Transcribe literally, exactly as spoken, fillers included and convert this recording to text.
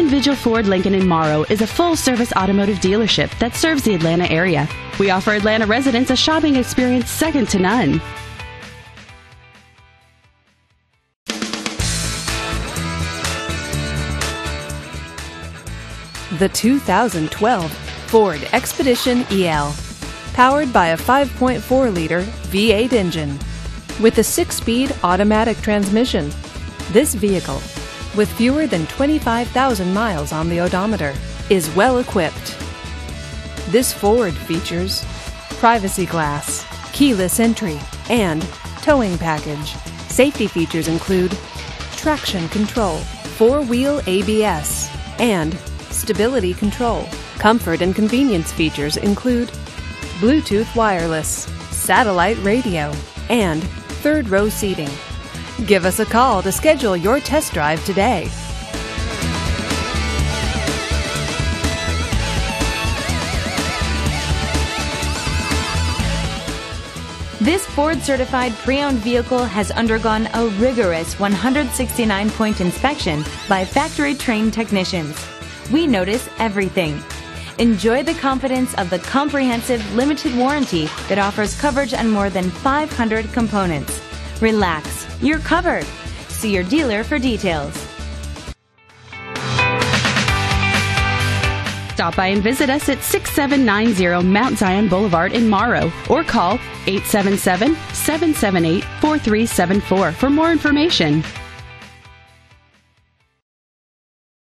John Vigil Ford Lincoln in Morrow is a full-service automotive dealership that serves the Atlanta area. We offer Atlanta residents a shopping experience second to none. The two thousand twelve Ford Expedition E L, powered by a five point four liter V eight engine with a six-speed automatic transmission. This vehicle, with fewer than twenty-five thousand miles on the odometer, is well equipped. This Ford features privacy glass, keyless entry, and towing package. Safety features include traction control, four-wheel A B S, and stability control. Comfort and convenience features include Bluetooth wireless, satellite radio, and third row seating. Give us a call to schedule your test drive today. This Ford-certified pre-owned vehicle has undergone a rigorous one hundred sixty-nine point inspection by factory-trained technicians. We notice everything. Enjoy the confidence of the comprehensive limited warranty that offers coverage on more than five hundred components. Relax, you're covered. See your dealer for details. Stop by and visit us at six seven nine zero Mount Zion Boulevard in Morrow, or call eight seven seven, seven seven eight, four three seven four for more information.